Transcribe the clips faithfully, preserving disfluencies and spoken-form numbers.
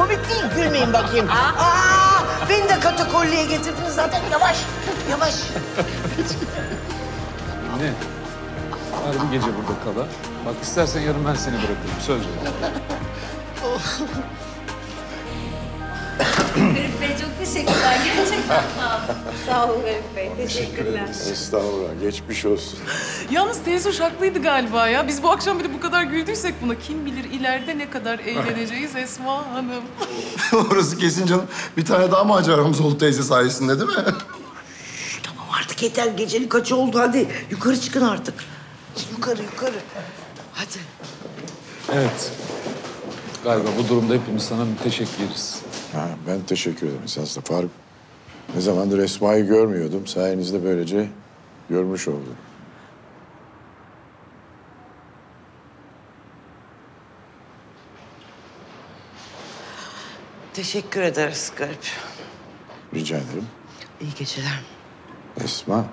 komik değil. Gülmeyin bakayım. Aa, beni de katakolliye getirdiniz zaten. Yavaş, yavaş. Ne? Var bir gece burada kala. Bak istersen yarın ben seni bırakırım. Söz veriyorum. Ferit Bey çok teşekkürler. Gerçekten sağ olun. Sağ olun Ferit Bey. Teşekkürler. Estağfurullah, geçmiş olsun. Yalnız teyze hoş haklıydı galiba ya. Biz bu akşam bir de bu kadar güldüysek buna kim bilir ileride ne kadar eğleneceğiz Esma Hanım. Orası kesin canım. Bir tane daha maceramız oldu teyze sayesinde değil mi? Tamam artık yeter. Gecenin kaçı oldu? Hadi yukarı çıkın artık. Yukarı, yukarı. Hadi. Evet. Galiba bu durumda hepimiz sana müteşekkiriz. Ha, ben teşekkür ederim esasında Faruk. Ne zamandır Esma'yı görmüyordum. Sayenizde böylece görmüş oldum. Teşekkür ederiz Garip. Rica ederim. İyi geceler. Esma.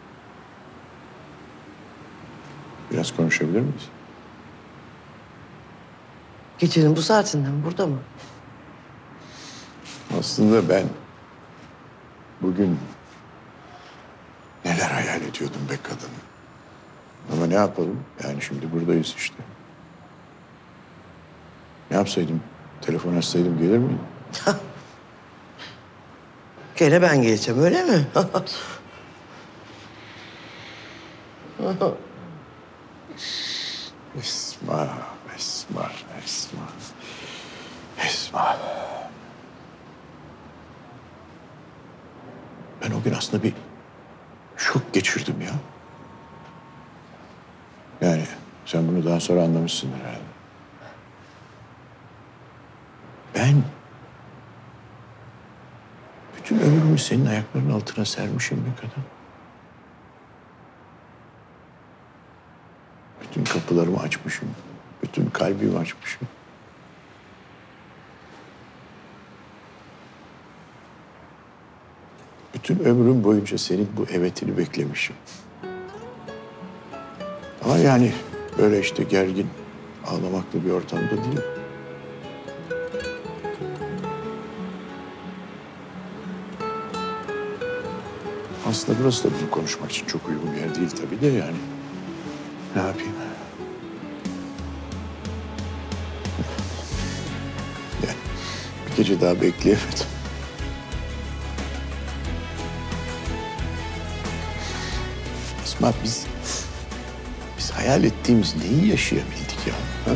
Biraz konuşabilir miyiz? Gecenin bu saatinde mi? Burada mı? Aslında ben bugün neler hayal ediyordum be kadın. Ama ne yapalım? Yani şimdi buradayız işte. Ne yapsaydım? Telefon açsaydım gelir miyim? Gene ben geleceğim öyle mi? Esma, Esma, Esma, Esma. Ben o gün aslında bir şok geçirdim ya. Yani sen bunu daha sonra anlamışsındır herhalde. Ben bütün ömrümü senin ayaklarının altına sermişim be kadın. Bütün kapılarımı açmışım. Bütün kalbimi açmışım. Bütün ömrüm boyunca senin bu evetini beklemişim. Ama yani böyle işte gergin, ağlamaklı bir ortamda değil. Aslında burası da bunu konuşmak için çok uygun bir yer değil tabii de yani. Ne yapayım? Yani bir gece daha bekleyemedim. Esma biz, biz hayal ettiğimiz neyi yaşayabildik ya? Ha?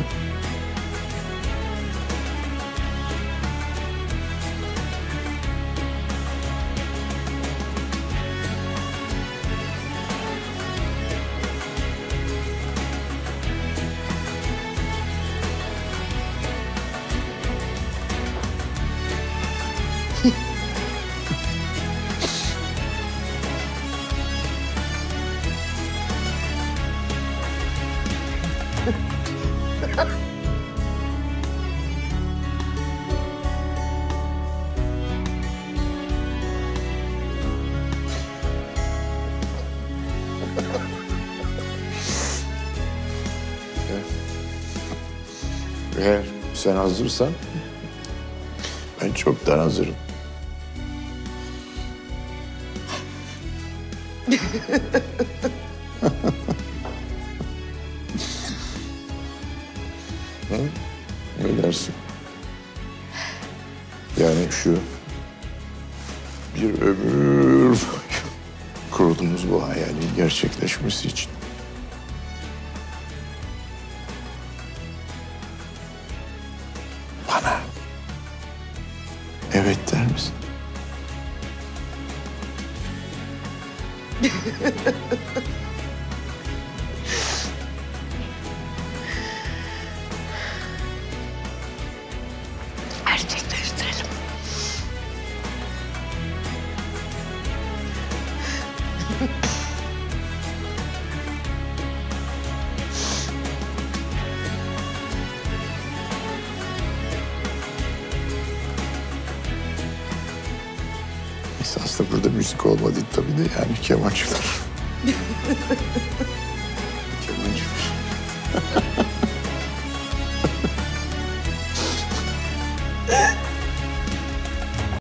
Eğer sen hazırsan ben çoktan hazırım. Ha? Ne dersin? Yani şu bir ömür boyu kurduğumuz bu hayalin gerçekleşmesi için. Bana evet der misin? Gerçekleştirelim. Esasında burada müzik olmadı tabii de yani kemançılar.